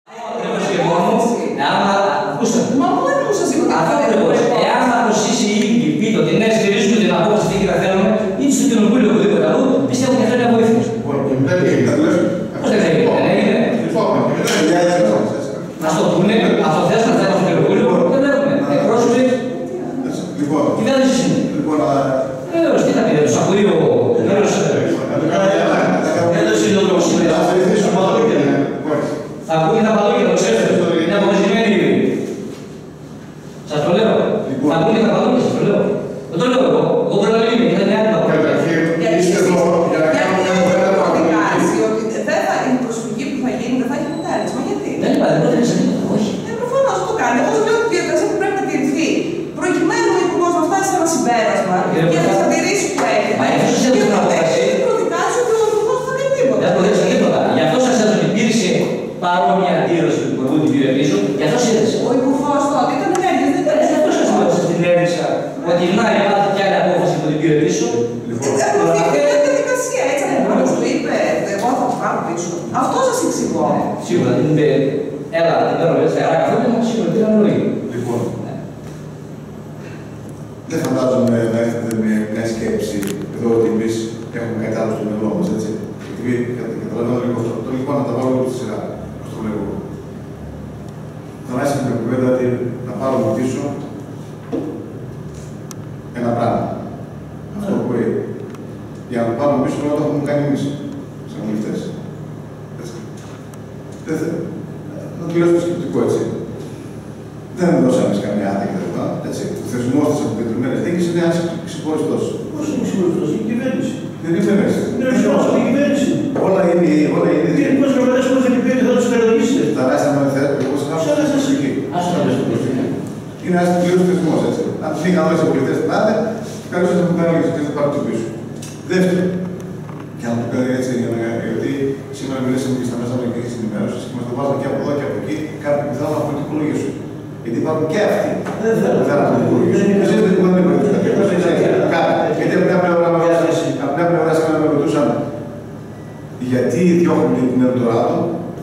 Μα πού δεν μου σας είπα κάτι. Εάν θα προσήσει η ΙΚ πείτε ότι ναι, στηρίζουμε την απόφαση τι θα θέλουμε, είτε στο κοινοβούλιο οπουδήποτε αλλού, πιστεύω ότι αυτό είναι βοήθεια. Πώς δεν έγινε, δεν έγινε. Να στο πούνε, αυτό θες να θέλουμε στο κοινοβούλιο, δεν έχουμε. Εκπρόσωποι, κυβέρνηση είναι. Τι θα πει, τους ακούει ο κύριος. Θα ακούει τα παλόγια, το ξέρετε. Είναι αποφασισμένοι ήδη. Σας το λέω. Θα ακούει τα παλόγια, σας το λέω. Δεν το λέω εγώ. Εγώ πρέπει να είμαι, γιατί είναι άτυπα. Είστε εδώ για να κάνουμε μια κουβέντα παραδείγματος. Η προσφυγή που θα γίνει δεν θα έχει αποτέλεσμα. Γιατί? Δεν είπα, δεν πρότεινε τίποτα. Όχι. Προφανώς το κάνει. Εγώ λέω ότι η διαδικασία που πρέπει να τηρηθεί προκειμένου ο Υπουργός να φτάσει σε ένα συμπέρασμα και να στηρίσει που έχει. Μα γι' αυτό σας έδωσε την απόφαση. Έχει προδικάσει ότι ο Υπουργός θα κάνει τίποτα. Δεν προδικάσει τίποτα. Γι' αυτό σας έδωσε ότι υπήρξε παρόμοια αντίρρηση του Υπουργού την κύριε Πίσω, γι' αυτό έδωσε. Ο Υπουργός τότε ήταν ενέργειας, δεν ήταν. Γι' αυτό σας έδωσε την έδειξα ότι να υπάρχει κι άλλη απόφαση που την κύριε Πίσω. Αυτή είναι η διαδικασία, έτσι ακριβώς του είπε, εγώ θα το κάνω πίσω. Αυτό σας εξηγώ. Σίγουρα την είπε, έλα, την παίρνω έτσι, άρα καθόλου να σίγουρα την αναλογή. Λοιπόν, δεν φαντάζομαι να έρθετε με μια σκέψη εδώ ότι εμείς έχουμε κάτι άλλο στο μυαλό μας, έτσι. Γιατί καταλαβαίνω λίγο αυτό. Το λοιπόν να τα βάλω λίγο στη σειρά, όπως το λέω. Θα άρχισε με κουβέντα ότι να πάρουμε πίσω ένα πράγμα. Αυτό που είπε. Για να το πάρουμε πίσω όλα τα έχουμε κάνει εμείς, σαν βουλευτές. Δεν θέλω. Να το λέω στο σκεπτικό, έτσι. Δεν δώσαμε εμείς καμιά άδεια κτλ. Ο θεσμός της αποκεντρωμένης δίκης είναι ένας ξεχωριστός. Πώς είναι ξεχωριστός, η κυβέρνηση. Δεν είναι μέσα. Δεν είναι σωστό, η κυβέρνηση. Όλα είναι. Οι γενικούς γραμματέες που δεν πει θα τους περιορίσετε. Τα ράστα με θέλετε, εγώ σας άφησα στη συζητική. Ας το πες το πίσω. Είναι ένας πλήρως θεσμός, έτσι. Αν τους είχαν δώσει οι πολιτές την άδεια, καλώς θα μου κάνει και θα πάρει το πίσω. Δεύτερο, και να το πω έτσι, γιατί σήμερα μιλήσαμε και στα μέσα μαζικής ενημέρωσης και μας το βάζουν και από εδώ και από εκεί, κάποιοι που θέλουν να πολιτικολογήσουν. Γιατί υπάρχουν και αυτοί. Δεν θέλω να πολιτικολογήσουν. Εσείς δεν μπορείτε να πολιτικολογήσουν. Γιατί από μια πλευρά σήμερα με ρωτούσαν γιατί διώχνουν την Ελντοράδο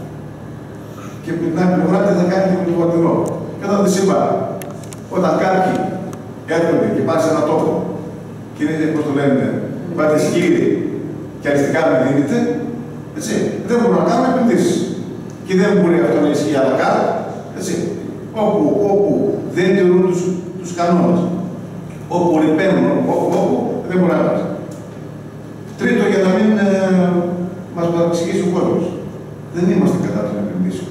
και από την άλλη πλευρά τι θα κάνει και με τον Βατινό. Και όταν της είπα, όταν κάποιοι έρχονται και πάνε σε έναν τόπο και είναι, πώς το λένε, πάτε σκύρι και αριστικά με δίνετε, έτσι, δεν μπορούν να κάνουν επενδύσεις. Και δεν μπορεί αυτό να ισχύει άλλα κάτω, έτσι. Όπου δεν τηρούν τους κανόνες, όπου ρηπαίνουν, όπου δεν μπορεί να κάνει. Τρίτο, για να μην μας παραξηγήσει ο κόσμος. Δεν είμαστε κατά των επενδύσεων.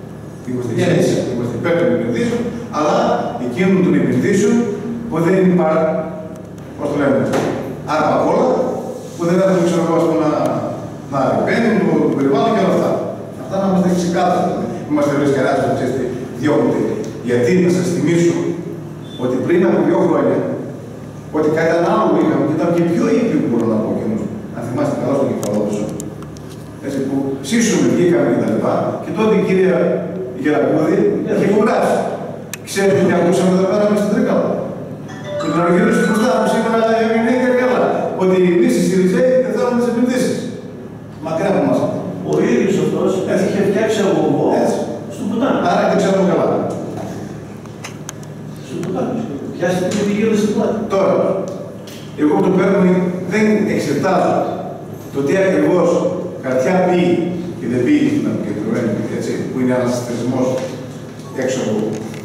Είμαστε υπέρ των επενδύσεων, αλλά εκείνων των επενδύσεων που δεν υπάρχει, πώς το λέμε, άρπα απ' όλα, που δεν έχουμε ξέρω να ρηπαίνουν το περιβάλλον και όλα αυτά. Αυτά να είμαστε ξεκάθαροι. Είμαστε ωραίες καράτσες, ξέρετε, διώχνονται. Γιατί να σας θυμίσω ότι πριν από 2 χρόνια, ότι κάτι ανάλογο είχαμε και ήταν και πιο ήπιο που μπορώ να πω εκείνος. Αν θυμάστε καλά στον Κεφαλόδοσο. Έτσι που ψήσουμε, βγήκαμε κτλ. Και τότε η κυρία Γερακούδη είχε υπογράψει. Ξέρετε τι ακούσαμε εδώ πέρα μέσα στην Τρίκαλα. Και τον αργυρίσει μπροστά που σήμερα έμεινε και καλά. Ότι εμείς οι Συριζέοι δεν θέλουμε τις επενδύσεις. Μακριά από εμάς. Ο ίδιος αυτός είχε φτιάξει αγωγό στο Πουτάνι. Άρα δεν ξέρουμε καλά. Στο Πουτάνι. Πιάσετε και πηγαίνετε στην πλάτη. Τώρα, εγώ το παίρνω δεν εξετάζω το τι ακριβώς χαρτιά πήγε και δεν πήγε στην αποκεντρωμένη, έτσι, που είναι ένας θεσμός έξω από.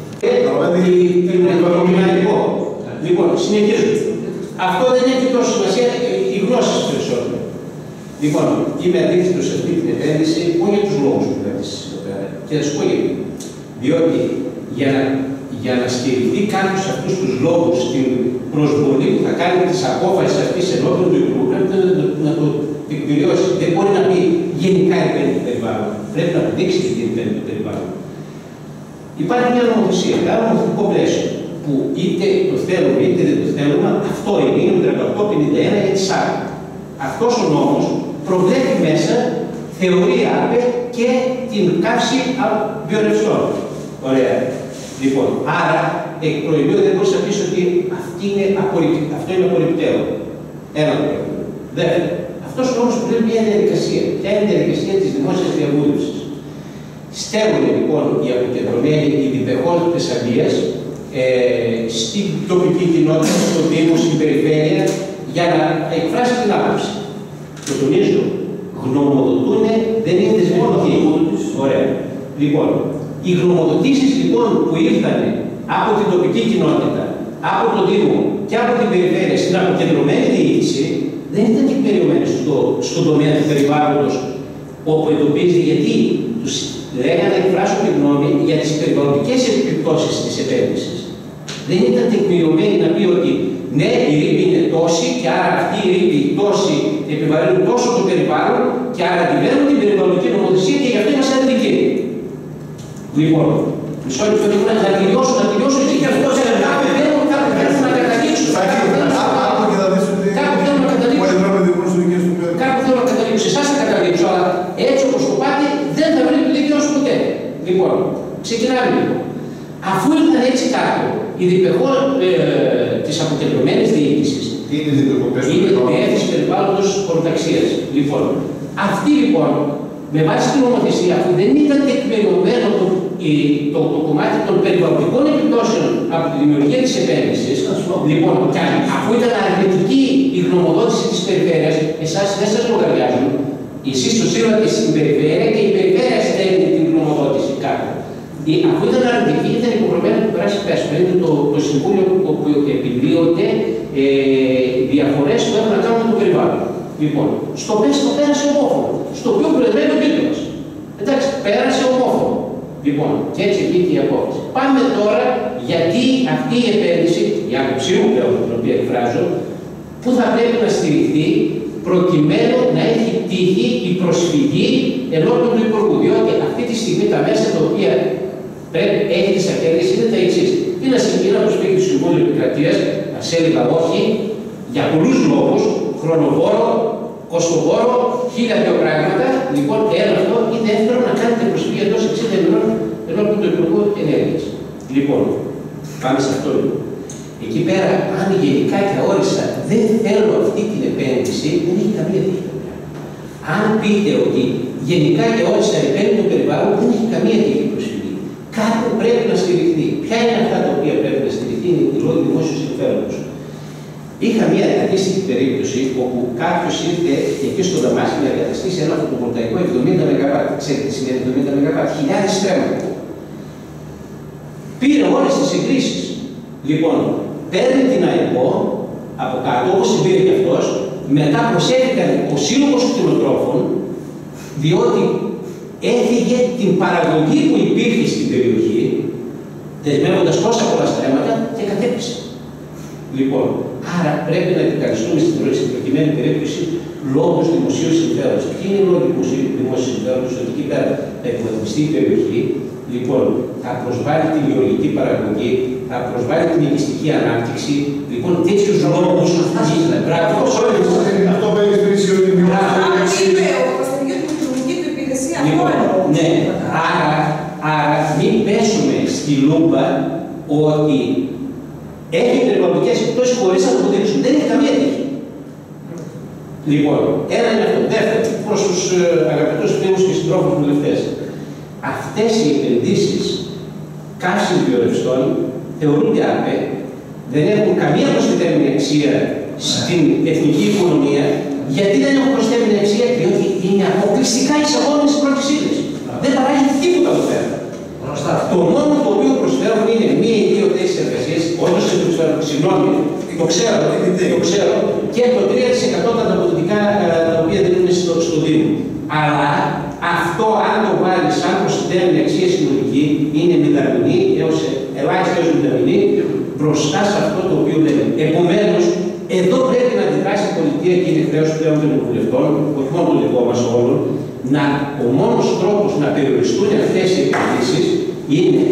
Λοιπόν, συνεχίζω. Αυτό δεν έχει τόσο σημασία, οι γλώσσες περισσότερο. Λοιπόν, είμαι αντίθετος σε αυτή την επένδυση, όχι για τους λόγους που επένδυσης εδώ πέρα. Και θα σου πω γιατί. Διότι για να στηριχθεί κάποιος αυτούς τους λόγους στην προσβολή που θα κάνει της απόφασης αυτής ενώπιον του Υπουργού, πρέπει να το τεκμηριώσει. Δεν μπορεί να πει γενικά επένδυση του περιβάλλον. Πρέπει να αποδείξει την επένδυση του περιβάλλον. Υπάρχει μια νομοθεσία, ένα νομοθετικό πλαίσιο, που είτε το θέλουμε είτε δεν το θέλουμε, αυτό είναι το 1851 για τη ΣΑΚ. Αυτός ο νόμος προβλέπει μέσα θεωρία ΑΠΕ και την καύση βιορευστών. Ωραία. Λοιπόν, άρα εκ προημίου δεν μπορείς να πεις ότι αυτό είναι απορριπταίο. Ένα το πρώτο. Δεύτερο, αυτός ο νόμος προβλέπει μια διαδικασία. Ποια είναι η διαδικασία της δημόσιας διαβούλευσης. στέλνουν λοιπόν οι αποκεντρωμένοι υπηκότητες Αγγλίας στην τοπική κοινότητα, στον Δήμο, στην περιφέρεια, για να εκφράσει την άποψη. Το τονίζω, γνωμοδοτούν, δεν είναι δεσμευτικοί. Ωραία. Λοιπόν, οι γνωμοδοτήσεις λοιπόν που ήρθαν από την τοπική κοινότητα, από τον Δήμο και από την περιφέρεια στην αποκεντρωμένη διοίκηση, δεν ήταν τεκμηριωμένες στον τομέα του περιβάλλοντος, όπου εντοπίζει γιατί τους λέγανε να εκφράσουν τη γνώμη για τις περιβαλλοντικές επιπτώσεις της επένδυσης. Δεν ήταν τεκμηριωμένοι να πει ότι ναι, η ρήπη είναι τόση και άρα αυτή η ρήπη τόση επιβαρύνουν τόσο το περιβάλλον και άρα αντιβαίνουν την περιβαλλοντική νομοθεσία και γι' αυτό είμαστε αρνητικοί. Λοιπόν, μισό λεπτό να τελειώσω και γι' αυτό σε κάπου θέλω να καταλήξω. Κάπου θέλω να καταλήξω. Εσάς θα καταλήξω, αλλά έτσι όπως το πάτε δεν θα βρει το δικαιώσω ποτέ. Λοιπόν, ξεκινάμε λοιπόν. Αφού ήρθαν έτσι κάτω, η διπεχόν της αποκεντρωμένης διοίκησης είναι διεύθυνση περιβάλλοντος χωροταξίας. Λοιπόν, αυτή λοιπόν, με βάση την νομοθεσία, αφού δεν ήταν τεκμηριωμένο το κομμάτι των περιβαλλοντικών επιπτώσεων από τη δημιουργία της επένδυσης, λοιπόν, και αφού ήταν αρνητική η γνωμοδότηση της περιφέρειας, εσάς δεν σας λογαριάζουν, εσείς το στείλατε στην περιφέρεια και η περιφέρεια στέλνει την γνωμοδότηση κάτω. Αφού ήταν αρνητική, ήταν υποχρεωμένο να περάσει πέσμα. Είναι το Συμβούλιο που επιλύονται διαφορές που έχουν να κάνουν με το περιβάλλον. Λοιπόν, στο πέσμα πέρασε ομόφωνο, στο οποίο προεδρεύει ο τίτλος. Εντάξει, πέρασε ομόφωνο. Λοιπόν, και έτσι βγήκε η απόφαση. Πάμε τώρα γιατί αυτή η επένδυση, η άποψή μου πλέον, την οποία εκφράζω, που θα πρέπει να στηριχθεί προκειμένου να έχει τύχει η προσφυγή ενώπιον του Υπουργού. Διότι αυτή τη στιγμή τα μέσα τα οποία έχει τις αχέρειες είναι τα εξής. Είναι να προσφύγει το Συμβούλιο Επικρατείας, ασέλιδα όχι, για πολλούς λόγους, χρονοβόρο, κοστοβόρο, 1000 πράγματα. Λοιπόν, ένα αυτό είναι εύκολο να κάνετε προσφυγή εντός 60 ημερών ενώπιον του Υπουργού Ενέργειας. Λοιπόν, πάμε σε αυτό λοιπόν. Εκεί πέρα, αν γενικά και αόριστα δεν θέλω αυτή την επένδυση, δεν έχει καμία τύχη. Αν πείτε ότι γενικά και αόριστα επένδυση το περιβάλλον, δεν έχει καμία τύχη προσφυγή. Κάτι πρέπει να στηριχθεί. Ποια είναι αυτά τα οποία πρέπει να στηριχθεί, είναι η λόγη δημόσιου συμφέροντος. Είχα μια αντίστοιχη περίπτωση όπου κάποιος ήρθε εκεί στο Δαμάσκη να εγκαταστήσει ένα φωτοβολταϊκό 70 ΜΒ. Ξέρετε τι σημαίνει 70 ΜΒ, χιλιάδες στρέμματα. Πήρε όλες τις εγκρίσεις. Λοιπόν, παίρνει την ΑΕΠΟ από κάτω, όπως την πήρε και αυτός, μετά προσέφηκαν ο Σύλλογος Κτηνοτρόφων, διότι έφυγε την παραγωγή που υπήρχε στην περιοχή, δεσμεύοντας τόσα πολλά στρέμματα και κατέπισε. Λοιπόν, άρα πρέπει να επικαλεστούμε στην προκειμένη περίπτωση λόγους δημοσίου συμφέροντος. Ποιοι είναι οι λόγοι δημοσίου συμφέροντος, ότι εκεί πέρα θα εκμετωπιστεί η περιοχή, λοιπόν, θα προσβάλλει τη γεωργική παραγωγή, θα προσβάλλει την οικιστική ανάπτυξη. Λοιπόν, τέτοιους λόγους είναι. Μπράβο, αυτό παίρνει πριν σε όλη την είπε ο Πασταγιώτης με την νομική του υπηρεσία. Λοιπόν, ναι, άρα μην πέσουμε στη λούμπα ότι έχει περιβαλλοντικές επιπτώσεις χωρίς να το αποδείξουν. Δεν έχει καμία τύχη. Λοιπόν, ένα είναι αυτό. Δεύτερο, προς τους αγαπητούς φίλους και συντρόφους βουλευτές. Αυτές οι επενδύσεις καύσιμων βιορευστών θεωρούνται άπε, δεν έχουν καμία προσθεμένη αξία στην εθνική οικονομία. Γιατί δεν έχουν προσθεμένη αξία, διότι είναι αποκλειστικά εισαγόμενες πρώτης ύλης. Δεν παράγει τίποτα εδώ πέρα. Το μόνο το οποίο προσφέρουν είναι μία ή δύο θέσεις εργασίας, όντως δεν προσφέρουν, συγγνώμη, το ξέρω, και το 3% τα ανταποδοτικά τα οποία δίνουν στο Δήμο. Αλλά αυτό, αν το βάλει σαν προσθεμένη αξία συνολική, είναι μηδαμινή έως ελάχιστα έως μηδαμινή μπροστά σε αυτό το οποίο λέμε. Επομένως, εδώ πρέπει να αντιδράσει η πολιτεία και είναι χρέος πλέον των βουλευτών, όχι μόνο το δικό μας όλων, ο μόνος τρόπος να περιοριστούν αυτές οι επενδύσεις είναι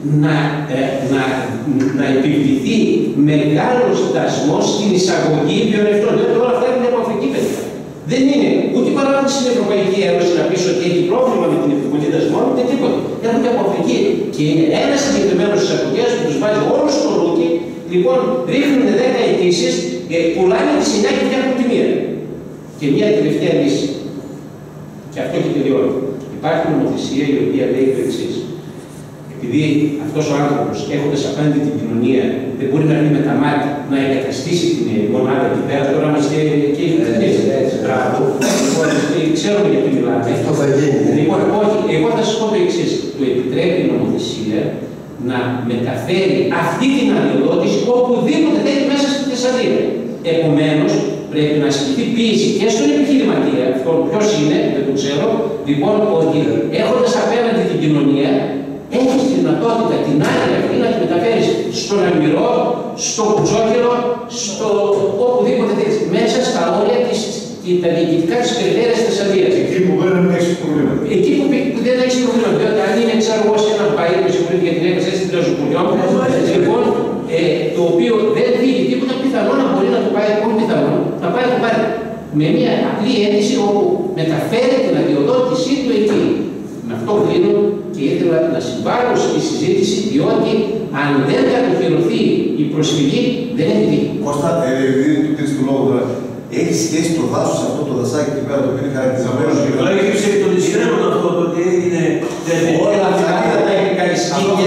να επιβληθεί μεγάλος δασμός στην εισαγωγή βιορευτών. Δηλαδή όλα αυτά είναι από Αφρική, παιδιά. Δεν είναι ούτε παράγοντα στην Ευρωπαϊκή Ένωση να πει ότι έχει πρόβλημα με την επιβολή δασμών, ούτε τίποτα. Έρχονται από Αφρική. Και είναι ένα συγκεκριμένο εισαγωγέα που του βάζει όλου στο ρούκι, λοιπόν ρίχνουν 10 αιτήσεις, πουλάνε τη 9 και φτιάχνουν τη μία. Και μια τελευταία λύση. Και αυτό έχει τελειώσει. Υπάρχει νομοθεσία η οποία λέει το εξής. Επειδή αυτός ο άνθρωπος, έχοντας απέναντι την κοινωνία, δεν μπορεί να δει με τα μάτια να εγκαταστήσει την μονάδα εκεί πέρα, τώρα είμαστε και οι μπράβο, ξέρουμε γιατί μιλάμε. Αυτό θα γίνει. Λοιπόν, όχι, εγώ θα σας πω το εξής. Του επιτρέπει η νομοθεσία να μεταφέρει αυτή την αδειοδότηση οπουδήποτε θέλει μέσα στη Θεσσαλία. Επομένως, πρέπει να ασκηθεί πίεση και στον επιχειρηματία, αυτό ποιος είναι, δεν το ξέρω, λοιπόν, ότι έχοντας απέναντι την κοινωνία, έχεις τη δυνατότητα την άδεια αυτή να τη μεταφέρεις στον Αλμυρό, στο Κουτσόκερο, στο οπουδήποτε θέλεις, μέσα στα όρια τα διοικητικά της περιφέρειας της Θεσσαλίας. Εκεί που μπορεί να έχεις προβλήματα. Εκεί που δεν έχεις προβλήματα. Διότι αν είναι, ξέρω εγώ, σε ένα παΐ, με συγχωρείτε για την έκφραση στην Τραζοπουλιό, λοιπόν, το οποίο δεν δίνει τίποτα, πιθανό να μπορεί να το πάει, όχι πιθανό, να πάει να το πάρει με μια απλή αίτηση όπου μεταφέρει την αδειοδότησή του εκεί. Με αυτό κλείνω και ήθελα να συμβάλλω στη συζήτηση, διότι αν δεν κατοχυρωθεί η προσφυγή, δεν έχει δίκιο. Κώστα, επειδή του πήρες του λόγου τώρα, έχει σχέση το δάσος αυτό το δασάκι εκεί πέρα το οποίο είναι χαρακτηρισμένο. Αλλά έχει ψάξει τον Ισραήλ αυτό το ότι έγινε. Όλα αυτά τα έχει καλυστεί και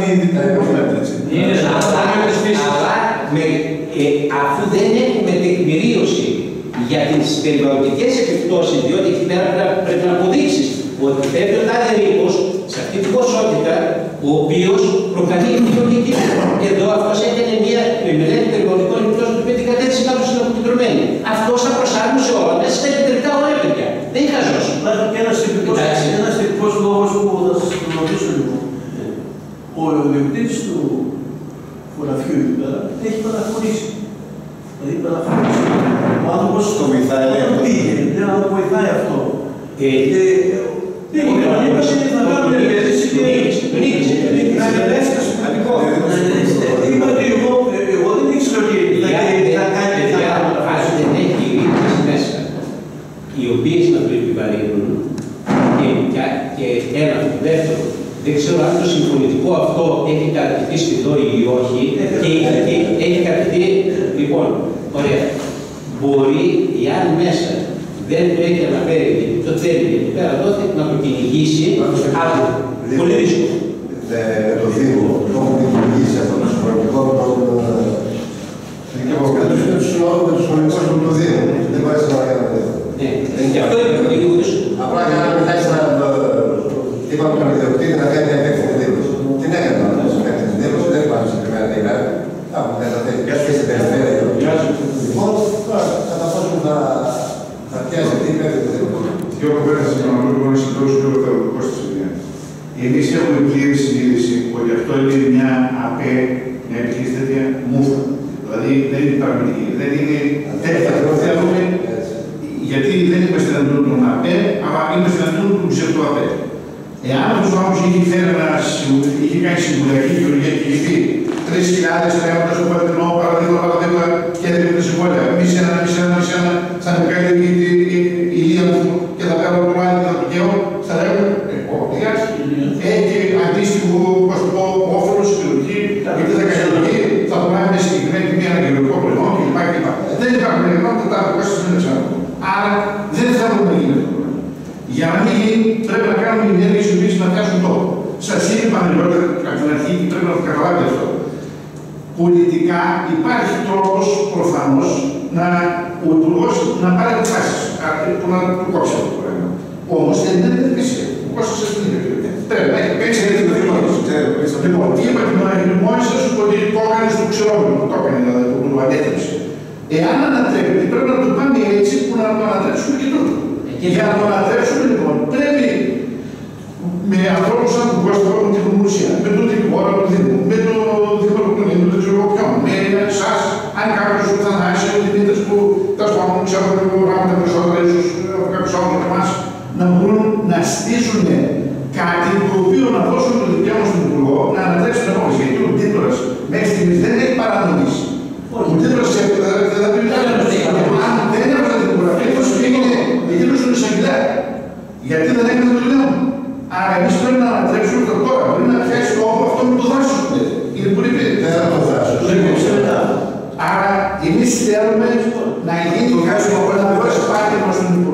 αφού δεν έχουμε τεκμηρίωση για τις περιβαλλοντικές επιπτώσεις, διότι εκεί πέρα πρέπει να αποδείξεις ότι πρέπει ο τάδε ρήπος σε αυτή την ποσότητα, ο οποίος προκαλεί κοινωνική. Εδώ αυτός έκανε μια μελέτη περιβαλλοντικών επιπτώσεων που την κατέθεση κάπου στην αποκεντρωμένη. Αυτός θα προσάρμοσε όλα μέσα στα επιτρεπτά ωραία παιδιά. Δεν είναι χαζός. Υπάρχει και ένας τυπικός λόγος που θα σας ρωτήσω λίγο. Ο ιδιοκτήτης του χωραφιού εκεί πέρα έχει παραχωρήσει. Δηλαδή παραχωρήσει. Ο άνθρωπος το βοηθάει, λέει αυτό. Πήγαινε, να το βοηθάει αυτό. Πήγαινε, αν είπασε να κάνουμε επένδυση και να ελεύθερος. Είπα ότι εγώ δεν ήξερα ότι θα κάνει τέτοια πράγματα. Αν δεν έχει ρήτρες μέσα, οι οποίες να το επιβαρύνουν και ένα, δεύτερο, δεν ξέρω αν το συμφωνητικό αυτό έχει κατατεθεί στη ΔΟΗ ή όχι και έχει κατατεθεί, λοιπόν, ωραία. Μπορεί, εάν μέσα δεν το έχει αναφέρει γιατί το θέλει εκεί πέρα τότε να το κυνηγήσει, αλλά πολύ δύσκολο. Το Δήμο, το έχουν κυνηγήσει αυτό το συγχωρητικό με τους σχολικούς του Δήμου. Δεν πάει να κάνει αυτό. Και αυτό είναι λίγο δύσκολο. Απλά για να μην θες να είπαμε τον ιδιοκτήτη να κάνει μια επέκτηνη δήλωση. Την έκανε να κάνει επέκτηνη δήλωση, δεν υπάρχει συγκεκριμένα ημέρα. Κάπου δεν θα θέλει και στην περιφέρεια. Λοιπόν, κατά πόσο θα πιάσει αυτή η επέκτηνη δήλωση. Δύο κοπέλες στην Ανατολή μπορεί να συμπληρώσουν λίγο το κόστος της δουλειάς. Εμείς έχουμε πλήρη συνείδηση ότι αυτό είναι μια ΑΠΕ, μια επιχείρηση τέτοια μούφα. Δηλαδή δεν είναι πραγματική. Δεν είναι τέτοια. Θέλουμε, γιατί δεν είμαστε εναντίον των ΑΠΕ, αλλά είμαστε εναντίον του ψευτοΑΠΕ. Εάν αυτός ο άνθρωπος είχε κάνει συμβουλιακή γεωργία και είχε πει 3.000 τρέχοντας στο Πατρινό, παραδείγμα και έδινε τα συμβόλαια. Μισή ένα, θα με κάνει η ηλία μου και θα κάνω το μάτι και θα το καίω, θα λέγω, έχει αντίστοιχο, πώς το πω, όφελος στην γεωργική, γιατί θα κάνει θα πουλάει μια συγκεκριμένη τιμή ένα γεωργικό προϊόν κλπ. Δεν υπάρχουν πράγματα τα κόστα δεν ξέρω. Άρα δεν θέλουμε να γίνει αυτό. Για να μην γίνει, πρέπει να κάνουμε ενέργειες οι οποίες να πιάσουν τόπο. Σας είπα παλαιότερα από την αρχή και πρέπει να το καταλάβετε αυτό. Πολιτικά υπάρχει τρόπος προφανώς ο Υπουργός να πάρει αποφάσεις που να του κόψει αυτό το πράγμα. Όμως δεν είναι διαδικασία. Ο Κώστας σας την είπε. Πρέπει να έχει παίξει γιατί δεν θυμάται. Λοιπόν, είπα την μόλις θα σου πω ότι το έκανε στο ξερόμενο, το έκανε δηλαδή, που το ανέτρεψε. Εάν ανατρέπεται, πρέπει να το πάμε έτσι που να το ανατρέψουμε και τούτο. Για να το ανατρέψουμε λοιπόν, πρέπει με ανθρώπους σαν τον Κώστα από την Δημοσία, με τον δικηγόρο του Δήμου, με τον Δημοτικονή, με τον ξέρω ποιον, με εσάς, αν κάποιος σου θανάσει, ο Δημήτρης που τα σπάνουν, ξέρω πράγματα περισσότερα, ίσως από κάποιους άλλους από εμάς, να μπορούν να στήσουν κάτι το οποίο να δώσουν το δικαίωμα στον Υπουργό να ανατρέψουν την απόφαση. Γιατί ο Δήμαρχος μέχρι στιγμής δεν έχει παρανοήσει. Ο Δήμαρχος δεν θα πει αν δεν έβαζε την υπογραφή, θα σου πήγαινε εκείνος στον εισαγγελέα. Γιατί δεν έκανε το δουλειά μου. Άρα εμείς πρέπει να ανατρέψουμε το τώρα. Μπορεί να πιάσει το όγκο αυτό με το δάσος που λέτε. Είναι πολύ πέρα. Δεν θα το δάσος. Άρα εμείς θέλουμε να γίνει κάτι που να δώσει πάλι μας στον Υπουργό.